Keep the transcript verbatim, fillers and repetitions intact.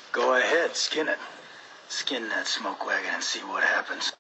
Go ahead, skin it. Skin that smoke wagon and see what happens.